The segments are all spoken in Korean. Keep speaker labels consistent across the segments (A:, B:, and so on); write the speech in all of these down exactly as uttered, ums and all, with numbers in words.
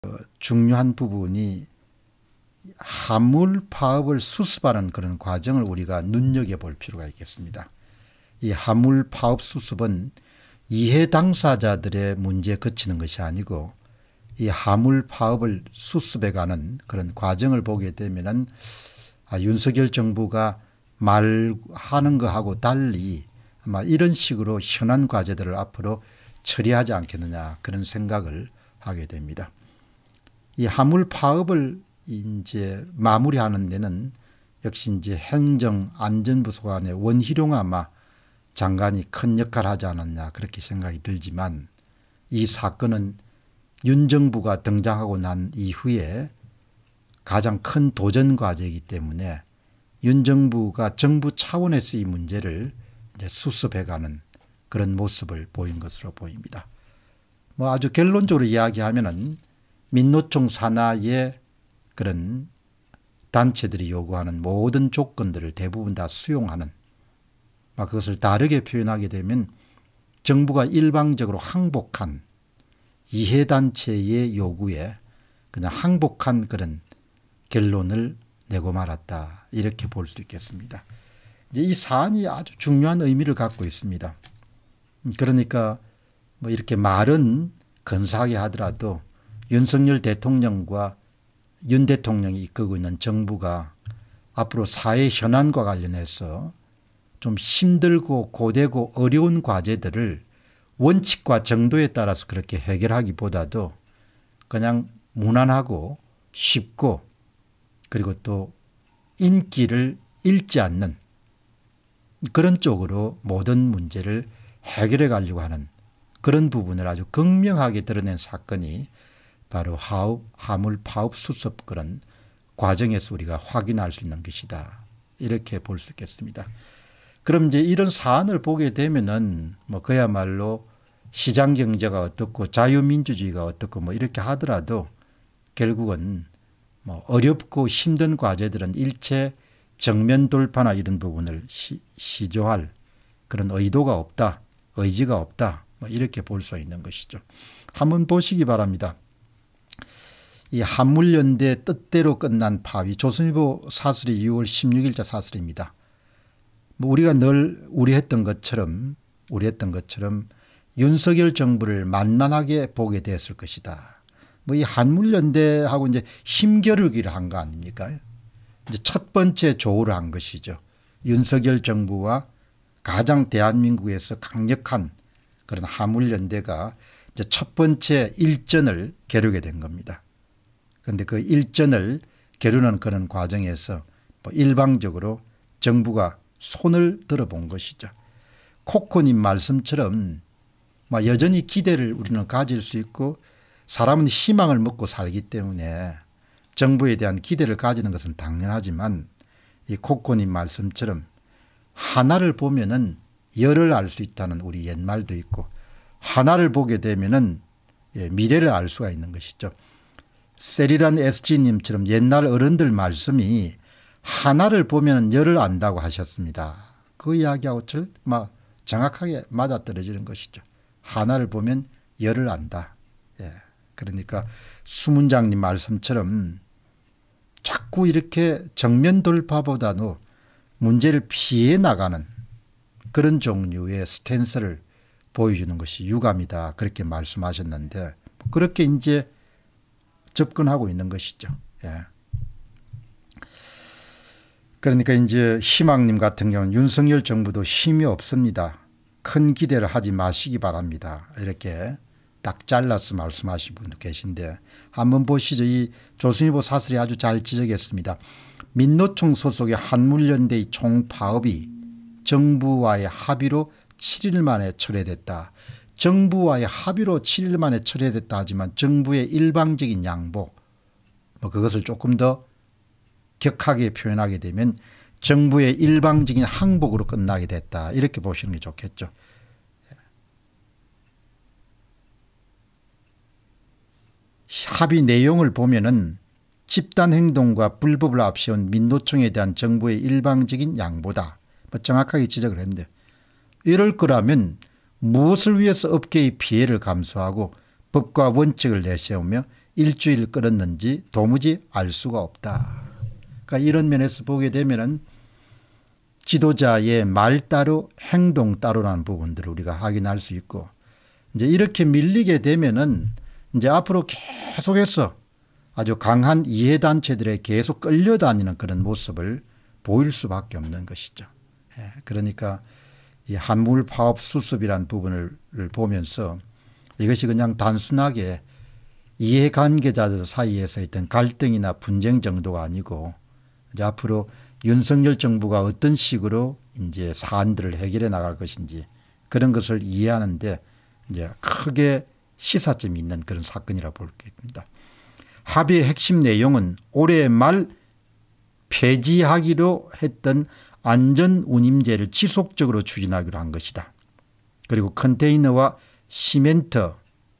A: 중요한 부분이 화물 파업을 수습하는 그런 과정을 우리가 눈여겨볼 필요가 있겠습니다. 이 화물 파업 수습은 이해 당사자들의 문제에 그치는 것이 아니고 이 화물 파업을 수습해가는 그런 과정을 보게 되면은 아, 윤석열 정부가 말하는 것하고 달리 아마 이런 식으로 현안 과제들을 앞으로 처리하지 않겠느냐 그런 생각을 하게 됩니다. 이 화물 파업을 이제 마무리하는 데는 역시 이제 행정안전부 소관의 원희룡 아마 장관이 큰 역할을 하지 않았냐 그렇게 생각이 들지만 이 사건은 윤 정부가 등장하고 난 이후에 가장 큰 도전 과제이기 때문에 윤 정부가 정부 차원에서 이 문제를 이제 수습해가는 그런 모습을 보인 것으로 보입니다. 뭐 아주 결론적으로 이야기하면은 민노총 산하의 그런 단체들이 요구하는 모든 조건들을 대부분 다 수용하는, 그것을 다르게 표현하게 되면 정부가 일방적으로 항복한 이해단체의 요구에 그냥 항복한 그런 결론을 내고 말았다 이렇게 볼 수 있겠습니다. 이제 이 사안이 아주 중요한 의미를 갖고 있습니다. 그러니까 뭐 이렇게 말은 근사하게 하더라도 윤석열 대통령과 윤 대통령이 이끌고 있는 정부가 앞으로 사회 현안과 관련해서 좀 힘들고 고되고 어려운 과제들을 원칙과 정도에 따라서 그렇게 해결하기보다도 그냥 무난하고 쉽고 그리고 또 인기를 잃지 않는 그런 쪽으로 모든 문제를 해결해 가려고 하는 그런 부분을 아주 극명하게 드러낸 사건이 바로 하업, 화물 파업 수습 그런 과정에서 우리가 확인할 수 있는 것이다. 이렇게 볼 수 있겠습니다. 그럼 이제 이런 사안을 보게 되면은 뭐 그야말로 시장 경제가 어떻고 자유민주주의가 어떻고 뭐 이렇게 하더라도 결국은 뭐 어렵고 힘든 과제들은 일체 정면 돌파나 이런 부분을 시, 시조할 그런 의도가 없다. 의지가 없다. 뭐 이렇게 볼 수 있는 것이죠. 한번 보시기 바랍니다. 이 한물연대 뜻대로 끝난 파위, 조선일보 사설이 유월 십육일자 사설입니다. 뭐 우리가 늘 우려했던 것처럼 우려했던 것처럼 윤석열 정부를 만만하게 보게 됐을 것이다. 뭐 이 한물연대하고 이제 힘겨루기를 한 거 아닙니까? 이제 첫 번째 조우를 한 것이죠. 윤석열 정부와 가장 대한민국에서 강력한 그런 한물연대가 이제 첫 번째 일전을 겨루게 된 겁니다. 그런데 그 일전을 겨루는 그런 과정에서 뭐 일방적으로 정부가 손을 들어본 것이죠. 코코님 말씀처럼 뭐 여전히 기대를 우리는 가질 수 있고 사람은 희망을 먹고 살기 때문에 정부에 대한 기대를 가지는 것은 당연하지만 이 코코님 말씀처럼 하나를 보면은 열을 알 수 있다는 우리 옛말도 있고 하나를 보게 되면은 미래를 알 수가 있는 것이죠. 세리란 에스지님처럼 옛날 어른들 말씀이 하나를 보면 열을 안다고 하셨습니다. 그 이야기하고 막 정확하게 맞아떨어지는 것이죠. 하나를 보면 열을 안다. 예. 그러니까 수문장님 말씀처럼 자꾸 이렇게 정면 돌파보다도 문제를 피해 나가는 그런 종류의 스탠스를 보여주는 것이 유감이다. 그렇게 말씀하셨는데 그렇게 이제 접근하고 있는 것이죠. 예. 그러니까 이제 희망님 같은 경우는 윤석열 정부도 힘이 없습니다. 큰 기대를 하지 마시기 바랍니다. 이렇게 딱 잘라서 말씀하신 분도 계신데 한번 보시죠. 이 조선일보 사설이 아주 잘 지적했습니다. 민노총 소속의 한물연대의 총파업이 정부와의 합의로 칠 일 만에 철회됐다. 정부와의 합의로 칠 일 만에 철회됐다 하지만 정부의 일방적인 양보, 뭐 그것을 조금 더 격하게 표현하게 되면 정부의 일방적인 항복으로 끝나게 됐다. 이렇게 보시는 게 좋겠죠. 합의 내용을 보면은 집단행동과 불법을 앞세운 민노총에 대한 정부의 일방적인 양보다. 뭐 정확하게 지적을 했는데 이럴 거라면 무엇을 위해서 업계의 피해를 감수하고 법과 원칙을 내세우며 일주일 끌었는지 도무지 알 수가 없다. 그러니까 이런 면에서 보게 되면은 지도자의 말 따로 행동 따로라는 부분들을 우리가 확인할 수 있고, 이제 이렇게 밀리게 되면은 이제 앞으로 계속해서 아주 강한 이해단체들에 계속 끌려다니는 그런 모습을 보일 수밖에 없는 것이죠. 예, 그러니까 이 한물 파업 수습이라는 부분을 보면서 이것이 그냥 단순하게 이해관계자들 사이에서 있던 갈등이나 분쟁 정도가 아니고, 이제 앞으로 윤석열 정부가 어떤 식으로 이제 사안들을 해결해 나갈 것인지 그런 것을 이해하는데 이제 크게 시사점이 있는 그런 사건이라고 볼 수 있습니다. 합의의 핵심 내용은 올해 말 폐지하기로 했던 안전운임제를 지속적으로 추진하기로 한 것이다. 그리고 컨테이너와 시멘트의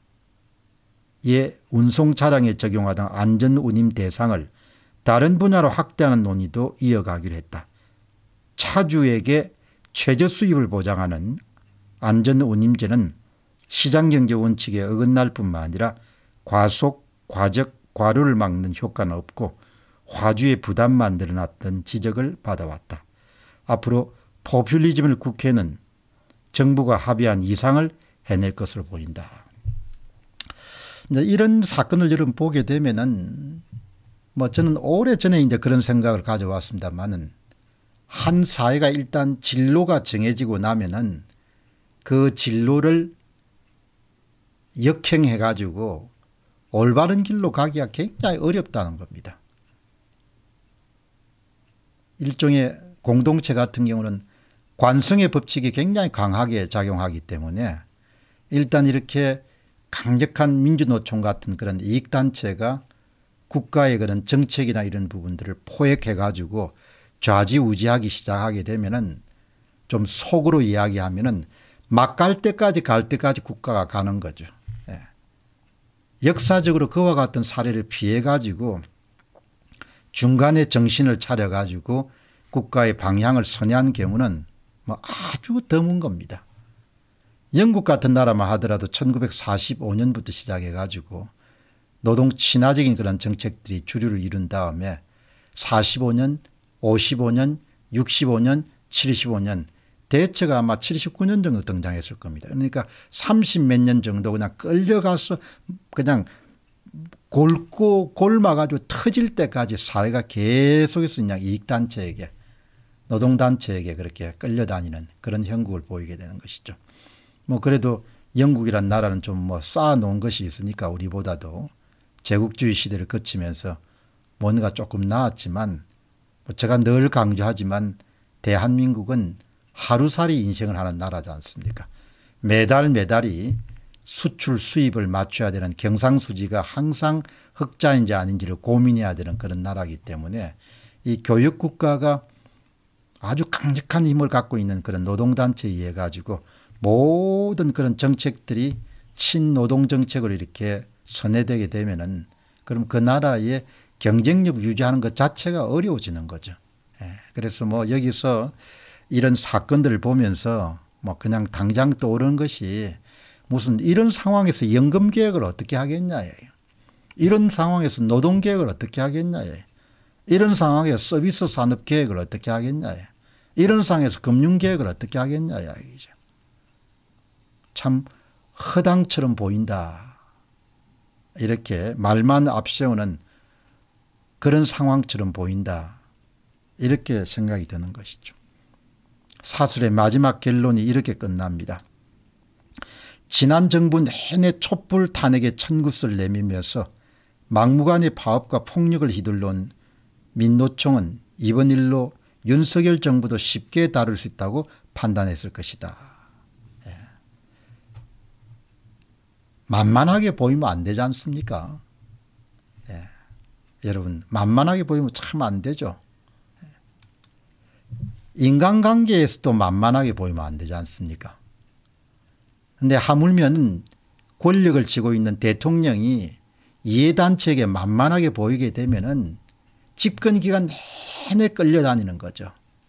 A: 운송 차량에 적용하던 안전운임 대상을 다른 분야로 확대하는 논의도 이어가기로 했다. 차주에게 최저 수입을 보장하는 안전운임제는 시장경제 원칙에 어긋날 뿐만 아니라 과속, 과적, 과로를 막는 효과는 없고 화주의 부담만 늘어났던 지적을 받아왔다. 앞으로 포퓰리즘을 국회는 정부가 합의한 이상을 해낼 것으로 보인다. 이제 이런 사건을 여러분 보게 되면은 뭐 저는 오래전에 이제 그런 생각을 가져왔습니다만은 한 사회가 일단 진로가 정해지고 나면은 그 진로를 역행해 가지고 올바른 길로 가기가 굉장히 어렵다는 겁니다. 일종의 공동체 같은 경우는 관성의 법칙이 굉장히 강하게 작용하기 때문에 일단 이렇게 강력한 민주노총 같은 그런 이익단체가 국가의 그런 정책이나 이런 부분들을 포획해 가지고 좌지우지하기 시작하게 되면은 좀 속으로 이야기하면은 막 갈 때까지 갈 때까지 국가가 가는 거죠. 예. 역사적으로 그와 같은 사례를 피해 가지고 중간에 정신을 차려 가지고 국가의 방향을 선회한 경우는 뭐 아주 드문 겁니다. 영국 같은 나라만 하더라도 천구백사십오 년부터 시작해 가지고 노동 친화적인 그런 정책들이 주류를 이룬 다음에 사십오 년, 오십오 년, 육십오 년, 칠십오 년 대체가 아마 칠십구 년 정도 등장했을 겁니다. 그러니까 삼십 몇 년 정도 그냥 끌려가서 그냥 골고 골마가지고 터질 때까지 사회가 계속해서 그냥 이익단체에게 노동단체에게 그렇게 끌려다니는 그런 형국을 보이게 되는 것이죠. 뭐 그래도 영국이란 나라는 좀 뭐 쌓아놓은 것이 있으니까 우리보다도 제국주의 시대를 거치면서 뭔가 조금 나았지만 뭐 제가 늘 강조하지만 대한민국은 하루살이 인생을 하는 나라지 않습니까? 매달 매달이 수출 수입을 맞춰야 되는 경상수지가 항상 흑자인지 아닌지를 고민해야 되는 그런 나라이기 때문에 이 교육국가가 아주 강력한 힘을 갖고 있는 그런 노동단체에 의해 가지고 모든 그런 정책들이 친노동정책으로 이렇게 선회되게 되면은 그럼 그 나라의 경쟁력 유지하는 것 자체가 어려워지는 거죠. 예. 그래서 뭐 여기서 이런 사건들을 보면서 뭐 그냥 당장 떠오르는 것이 무슨 이런 상황에서 연금개혁을 어떻게 하겠냐예요. 이런 상황에서 노동개혁을 어떻게 하겠냐예요. 이런 상황에서 서비스 산업개혁을 어떻게 하겠냐예요. 이런 상황에서 금융개혁을 어떻게 하겠냐예요. 참 허당처럼 보인다. 이렇게 말만 앞세우는 그런 상황처럼 보인다. 이렇게 생각이 드는 것이죠. 사술의 마지막 결론이 이렇게 끝납니다. 지난 정부 내내 촛불 탄핵의 천굿을 내밀면서 막무가내 파업과 폭력을 휘둘러온 민노총은 이번 일로 윤석열 정부도 쉽게 다룰 수 있다고 판단했을 것이다. 예. 만만하게 보이면 안 되지 않습니까? 예. 여러분 만만하게 보이면 참 안 되죠. 예. 인간관계에서도 만만하게 보이면 안 되지 않습니까? 그런데 하물며 권력을 쥐고 있는 대통령이 이해단체에게 만만하게 보이게 되면은 집권기간 내내 끌려다니는 거죠.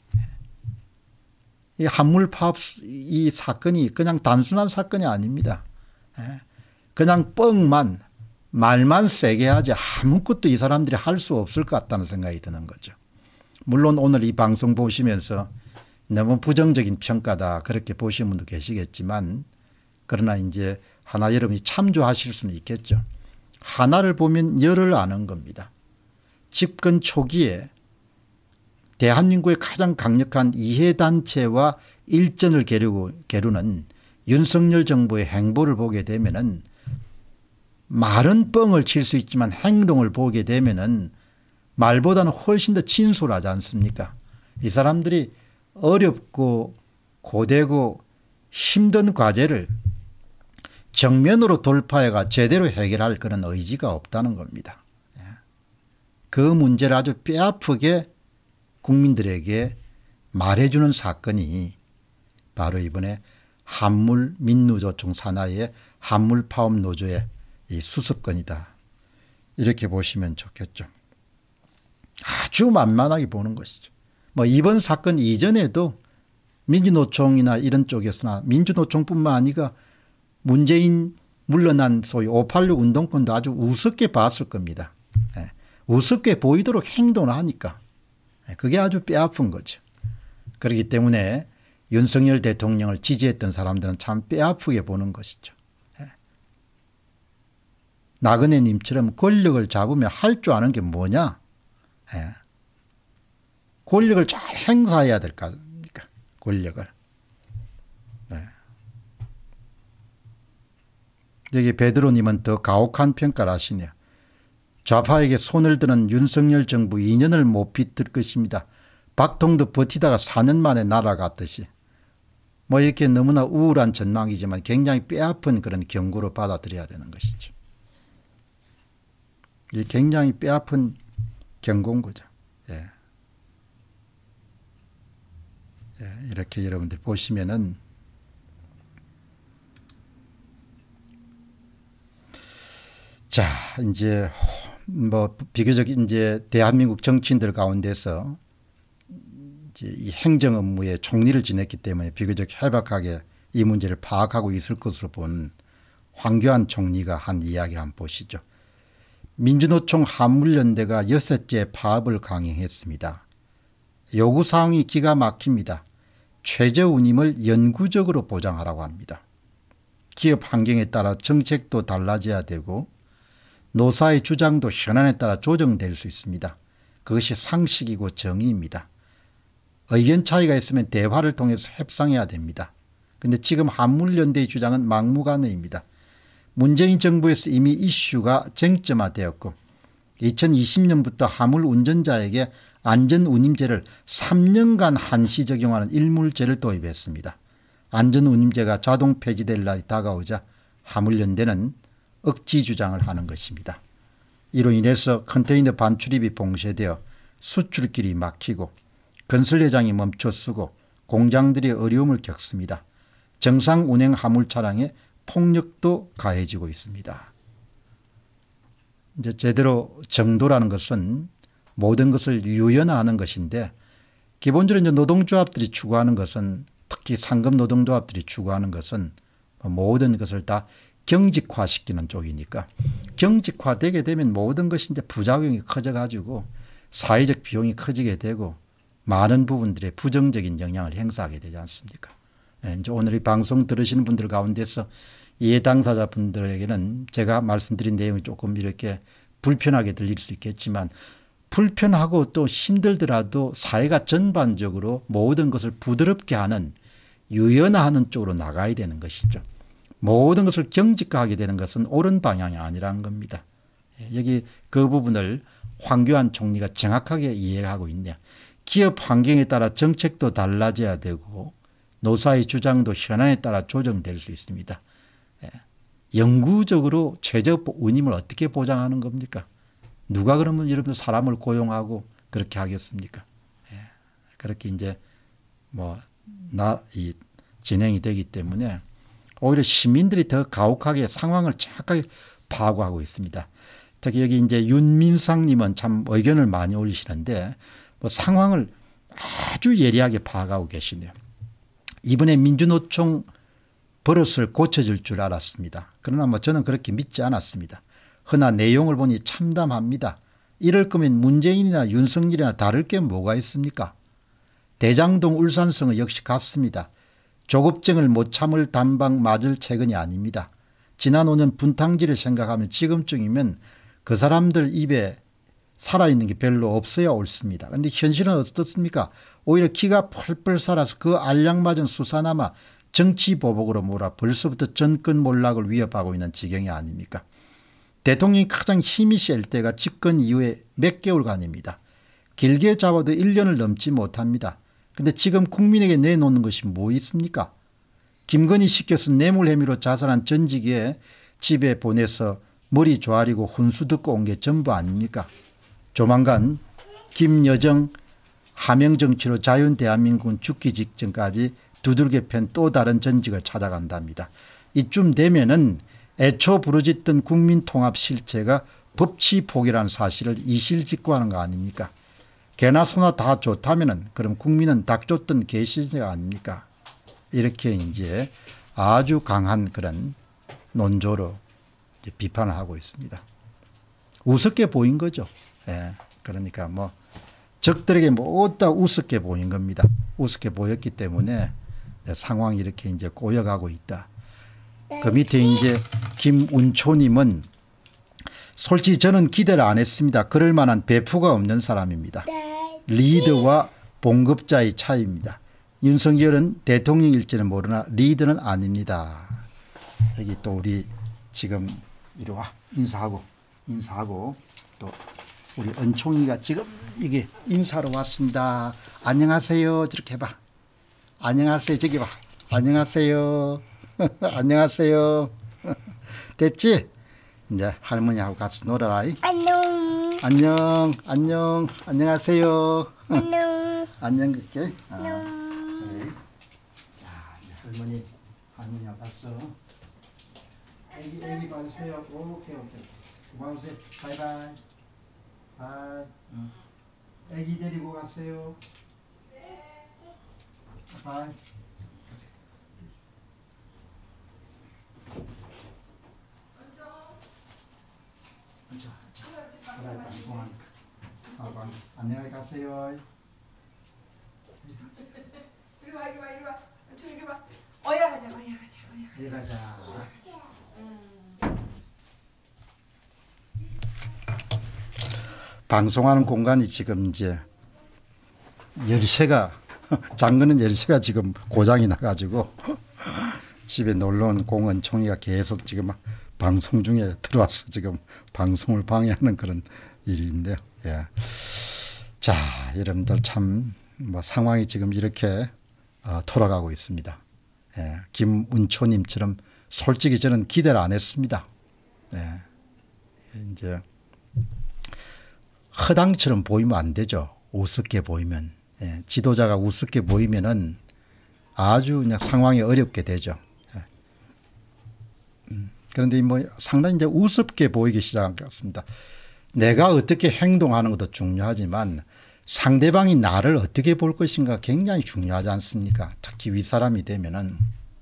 A: 이 한물 파업 이 사건이 그냥 단순한 사건이 아닙니다. 그냥 뻥만 말만 세게 하지 아무것도 이 사람들이 할 수 없을 것 같다는 생각이 드는 거죠. 물론 오늘 이 방송 보시면서 너무 부정적인 평가다 그렇게 보시는 분도 계시겠지만, 그러나 이제 하나 여러분이 참조하실 수는 있겠죠. 하나를 보면 열을 아는 겁니다. 집권 초기에 대한민국의 가장 강력한 이해단체와 일전을 겨루고, 겨루는 윤석열 정부의 행보를 보게 되면은 말은 뻥을 칠 수 있지만 행동을 보게 되면은 말보다는 훨씬 더 진솔하지 않습니까? 이 사람들이 어렵고 고되고 힘든 과제를 정면으로 돌파해가 제대로 해결할 그런 의지가 없다는 겁니다. 그 문제를 아주 뼈아프게 국민들에게 말해주는 사건이 바로 이번에 한물 민누조총 산하의 한물 파업 노조의 이 수습건이다. 이렇게 보시면 좋겠죠. 아주 만만하게 보는 것이죠. 뭐 이번 사건 이전에도 민주노총이나 이런 쪽에서나 민주노총뿐만 아니라 문재인 물러난 소위 오팔육 운동권도 아주 우습게 봤을 겁니다. 예. 우습게 보이도록 행동을 하니까 그게 아주 뼈아픈 거죠. 그렇기 때문에 윤석열 대통령을 지지했던 사람들은 참 뼈아프게 보는 것이죠. 예. 나그네 님처럼 권력을 잡으면 할 줄 아는 게 뭐냐. 예. 권력을 잘 행사해야 될 거 아닙니까? 권력을. 네. 여기 베드로님은 더 가혹한 평가를 하시네요. 좌파에게 손을 드는 윤석열 정부 이 년을 못 비틀 것입니다. 박통도 버티다가 사 년 만에 날아갔듯이. 뭐 이렇게 너무나 우울한 전망이지만 굉장히 뼈아픈 그런 경고로 받아들여야 되는 것이죠. 이 굉장히 뼈아픈 경고인 거죠. 예. 예, 이렇게 여러분들 보시면은 자, 이제 뭐 비교적 이제 대한민국 정치인들 가운데서 이제 이 행정 업무에 총리를 지냈기 때문에 비교적 해박하게 이 문제를 파악하고 있을 것으로 본 황교안 총리가 한 이야기를 한번 보시죠. 민주노총 한물연대가 여섯째 파업을 강행했습니다. 요구사항이 기가 막힙니다. 최저운임을 영구적으로 보장하라고 합니다. 기업 환경에 따라 정책도 달라져야 되고 노사의 주장도 현안에 따라 조정될 수 있습니다. 그것이 상식이고 정의입니다. 의견 차이가 있으면 대화를 통해서 협상해야 됩니다. 그런데 지금 한물연대의 주장은 막무가내입니다. 문재인 정부에서 이미 이슈가 쟁점화되었고 이천이십 년부터 화물 운전자에게 안전운임제를 삼 년간 한시 적용하는 일물제를 도입했습니다. 안전운임제가 자동 폐지될 날이 다가오자 화물연대는 억지 주장을 하는 것입니다. 이로 인해서 컨테이너 반출입이 봉쇄되어 수출길이 막히고 건설 현장이 멈춰서고 공장들이 어려움을 겪습니다. 정상 운행 화물 차량에 폭력도 가해지고 있습니다. 이제 제대로 정도라는 것은 모든 것을 유연화하는 것인데 기본적으로 이제 노동조합들이 추구하는 것은 특히 상급 노동조합들이 추구하는 것은 모든 것을 다 경직화시키는 쪽이니까 경직화되게 되면 모든 것이 이제 부작용이 커져가지고 사회적 비용이 커지게 되고 많은 부분들의 부정적인 영향을 행사하게 되지 않습니까? 이제 오늘 이 방송 들으시는 분들 가운데서 이해 당사자 분들에게는 제가 말씀드린 내용이 조금 이렇게 불편하게 들릴 수 있겠지만 불편하고 또 힘들더라도 사회가 전반적으로 모든 것을 부드럽게 하는 유연화하는 쪽으로 나가야 되는 것이죠. 모든 것을 경직화하게 되는 것은 옳은 방향이 아니라는 겁니다. 여기 그 부분을 황교안 총리가 정확하게 이해하고 있네요. 기업 환경에 따라 정책도 달라져야 되고 노사의 주장도 현안에 따라 조정될 수 있습니다. 영구적으로 최저운임을 어떻게 보장하는 겁니까? 누가 그러면 여러분 사람을 고용하고 그렇게 하겠습니까? 그렇게 이제 뭐 나 이 진행이 되기 때문에 오히려 시민들이 더 가혹하게 상황을 정확하게 파악하고 있습니다. 특히 여기 이제 윤민상님은 참 의견을 많이 올리시는데 뭐 상황을 아주 예리하게 파악하고 계시네요. 이번에 민주노총 버릇을 고쳐줄 줄 알았습니다. 그러나 뭐 저는 그렇게 믿지 않았습니다. 허나 내용을 보니 참담합니다. 이럴 거면 문재인이나 윤석열이나 다를 게 뭐가 있습니까? 대장동 울산성은 역시 같습니다. 조급증을 못 참을 단방 맞을 체근이 아닙니다. 지난 오 년 분탕질을 생각하면 지금쯤이면 그 사람들 입에 살아있는 게 별로 없어야 옳습니다. 그런데 현실은 어떻습니까? 오히려 기가 펄펄 살아서 그 알량맞은 수사나마 정치보복으로 몰아 벌써부터 전권 몰락을 위협하고 있는 지경이 아닙니까? 대통령이 가장 힘이 셀 때가 집권 이후에 몇 개월간입니다. 길게 잡아도 일 년을 넘지 못합니다. 근데 지금 국민에게 내놓는 것이 뭐 있습니까? 김건희 시켜서 뇌물 혐의로 자살한 전직에 집에 보내서 머리 조아리고 훈수 듣고 온 게 전부 아닙니까? 조만간 김여정 하명정치로 자유인 대한민국은 죽기 직전까지 두들겨 팬 또 다른 전직을 찾아간답니다. 이쯤 되면은 애초 부르짖던 국민통합 실체가 법치폭이라는 사실을 이실직고하는 거 아닙니까? 개나 소나 다 좋다면은 그럼 국민은 닭 줬던 개시제가 아닙니까? 이렇게 이제 아주 강한 그런 논조로 이제 비판을 하고 있습니다. 우습게 보인 거죠. 예. 그러니까 뭐 적들에게 모두 다 우습게 보인 겁니다. 우습게 보였기 때문에 상황이 이렇게 이제 꼬여가고 있다. 그 밑에 이제 김운초님은 솔직히 저는 기대를 안 했습니다. 그럴 만한 배프가 없는 사람입니다. 리더와 봉급자의 차이입니다. 윤석열은 대통령일지는 모르나 리더는 아닙니다. 여기 또 우리 지금 이리 와 인사하고 인사하고 또 우리 은총이가 지금 이게 인사로 왔습니다. 안녕하세요. 저렇게 해봐. 안녕하세요. 저기 봐. 안녕하세요. 안녕하세요. 됐지? 이제 할머니하고 같이 놀아라.
B: 안녕.
A: 안녕. 안녕. 안녕하세요.
B: 안녕.
A: 안녕 그렇게.
B: 안녕.
A: 그래. 자, 이제 할머니 할머니하고 갔어. 애기 애기 봐주세요. 오케이 오케이. 고마우세요. 바이바이. 바이. 응. 애기 데리고 갔어요. 바이. 방송하니까. 아, 안녕히 가세요.
C: 이리 와 이리 와 이리 와. 이리 와. 어야 가자 어야 가자 어야 가자.
A: 네 가자. 방송하는 공간이 지금 이제 열쇠가 잠그는 열쇠가 지금 고장이 나가지고 집에 놀러 온 공원총이가 계속 지금 방송 중에 들어와서 지금 방송을 방해하는 그런 일인데요. 예. 자, 여러분들 참 뭐 상황이 지금 이렇게 어, 돌아가고 있습니다. 예. 김운초님처럼 솔직히 저는 기대를 안 했습니다. 예. 이제 허당처럼 보이면 안 되죠. 우습게 보이면. 예. 지도자가 우습게 보이면은 아주 그냥 상황이 어렵게 되죠. 예. 음. 그런데 뭐 상당히 이제 우습게 보이기 시작한 것 같습니다. 내가 어떻게 행동하는 것도 중요하지만 상대방이 나를 어떻게 볼 것인가 굉장히 중요하지 않습니까? 특히 윗사람이 되면은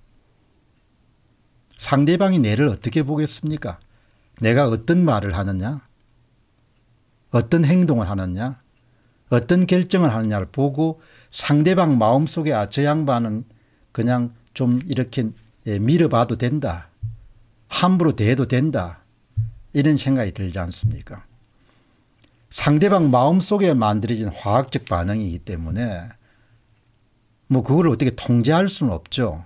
A: 상대방이 내를 어떻게 보겠습니까? 내가 어떤 말을 하느냐, 어떤 행동을 하느냐, 어떤 결정을 하느냐를 보고 상대방 마음속에 아, 저 양반은 그냥 좀 이렇게 예, 밀어봐도 된다. 함부로 대해도 된다. 이런 생각이 들지 않습니까? 상대방 마음속에 만들어진 화학적 반응이기 때문에 뭐 그걸 어떻게 통제할 수는 없죠.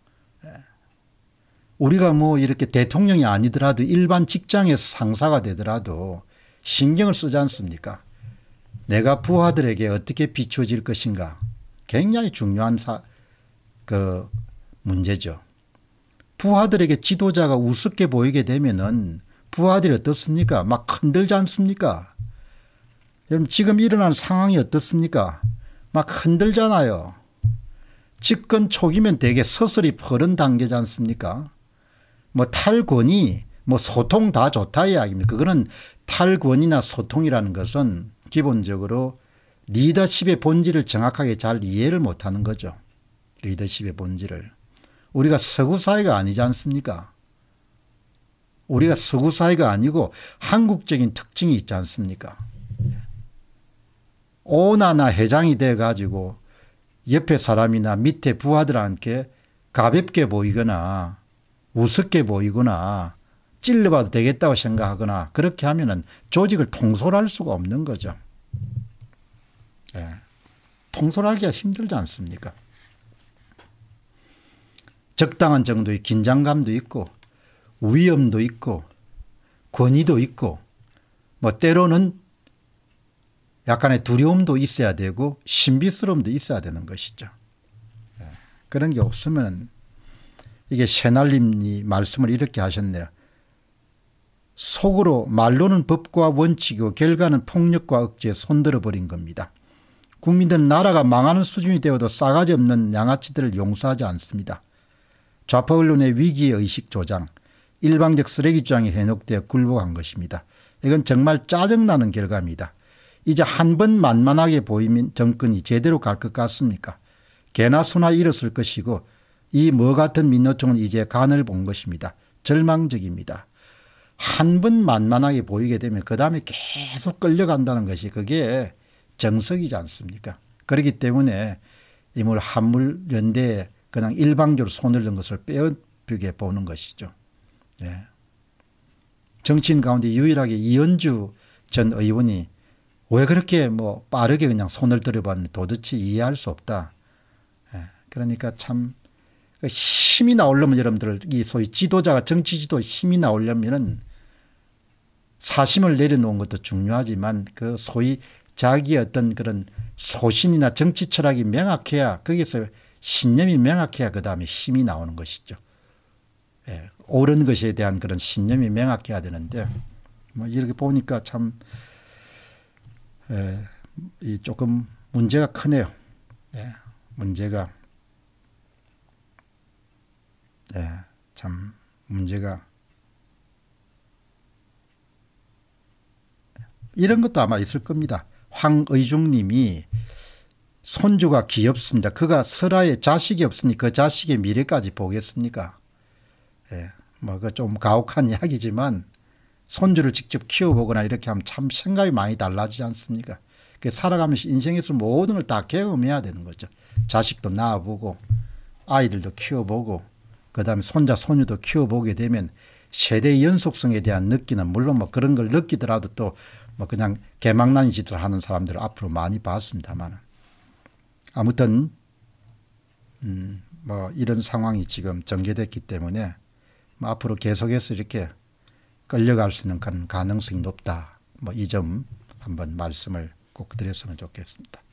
A: 우리가 뭐 이렇게 대통령이 아니더라도 일반 직장에서 상사가 되더라도 신경을 쓰지 않습니까? 내가 부하들에게 어떻게 비춰질 것인가 굉장히 중요한 사, 그 문제죠. 부하들에게 지도자가 우습게 보이게 되면은 부하들이 어떻습니까? 막 흔들지 않습니까? 여러분 지금 일어난 상황이 어떻습니까? 막 흔들잖아요. 집권 초기면 되게 서서히 퍼른 단계지 않습니까? 뭐 탈권이 뭐 소통 다 좋다 이야기입니다. 그거는 탈권이나 소통이라는 것은 기본적으로 리더십의 본질을 정확하게 잘 이해를 못하는 거죠. 리더십의 본질을. 우리가 서구 사회가 아니지 않습니까? 우리가 서구 사회가 아니고 한국적인 특징이 있지 않습니까? 오나나 회장이 돼 가지고 옆에 사람이나 밑에 부하들한테 가볍게 보이거나 우습게 보이거나 찔러봐도 되겠다고 생각하거나 그렇게 하면은 조직을 통솔할 수가 없는 거죠. 예. 통솔하기가 힘들지 않습니까? 적당한 정도의 긴장감도 있고 위험도 있고 권위도 있고 뭐 때로는 약간의 두려움도 있어야 되고 신비스러움도 있어야 되는 것이죠. 예. 그런 게 없으면 이게 새날님이 말씀을 이렇게 하셨네요. 속으로 말로는 법과 원칙이고 결과는 폭력과 억지에 손들어 버린 겁니다. 국민들은 나라가 망하는 수준이 되어도 싸가지 없는 양아치들을 용서하지 않습니다. 좌파 언론의 위기의식 조장, 일방적 쓰레기 주장이 현혹되어 굴복한 것입니다. 이건 정말 짜증나는 결과입니다. 이제 한 번 만만하게 보이면 정권이 제대로 갈 것 같습니까? 개나 소나 잃었을 것이고 이 뭐 같은 민노총은 이제 간을 본 것입니다. 절망적입니다. 한 번 만만하게 보이게 되면 그 다음에 계속 끌려간다는 것이 그게 정석이지 않습니까? 그렇기 때문에 이물 한물연대에 그냥 일방적으로 손을 든 것을 빼앗기게 보는 것이죠. 예. 정치인 가운데 유일하게 이현주 전 의원이 왜 그렇게 뭐 빠르게 그냥 손을 들어봤는지 도대체 이해할 수 없다. 예. 그러니까 참 힘이 나오려면 여러분들 이 소위 지도자가 정치 지도 힘이 나오려면은 사심을 내려놓은 것도 중요하지만 그 소위 자기의 어떤 그런 소신이나 정치 철학이 명확해야 거기서 신념이 명확해야 그 다음에 힘이 나오는 것이죠. 예, 옳은 것에 대한 그런 신념이 명확해야 되는데 뭐 이렇게 보니까 참 예, 이 조금 문제가 크네요. 예, 문제가 예, 참 문제가 이런 것도 아마 있을 겁니다. 황의중 님이 손주가 귀엽습니다. 그가 설아에 자식이 없으니 그 자식의 미래까지 보겠습니까? 예, 뭐 그 좀 가혹한 이야기지만 손주를 직접 키워보거나 이렇게 하면 참 생각이 많이 달라지지 않습니까? 그 살아가면서 인생에서 모든 걸 다 경험해야 되는 거죠. 자식도 낳아보고 아이들도 키워보고 그다음에 손자 손녀도 키워보게 되면 세대의 연속성에 대한 느끼는 물론 뭐 그런 걸 느끼더라도 또 뭐 그냥 개망난 짓을 하는 사람들을 앞으로 많이 봤습니다만 아무튼 음 뭐 이런 상황이 지금 전개됐기 때문에 뭐 앞으로 계속해서 이렇게 끌려갈 수 있는 그런 가능성이 높다. 뭐 이 점 한번 말씀을 꼭 드렸으면 좋겠습니다.